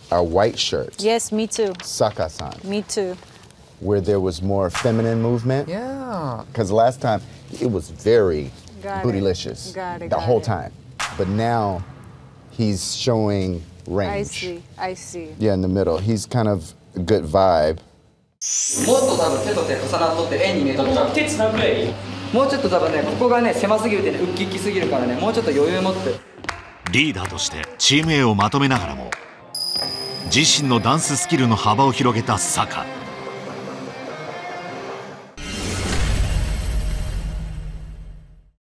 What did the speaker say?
a white shirt. Yes, me too. Saka-san. Me too. Where there was more feminine movement. Yeah. Because last time it was very Got bootylicious it. the whole time. But now he's showing range. I see. Yeah, in the middle. He's kind of a good vibe. もっと多分手と手重なっとって円に見えとっちゃう。手つなぐらい。もうちょっと多分ね、ここがね狭すぎるってね、ウッキウキすぎるからね、もうちょっと余裕持って。 リーダーとしてチーム A をまとめながらも自身のダンススキルの幅を広げた坂。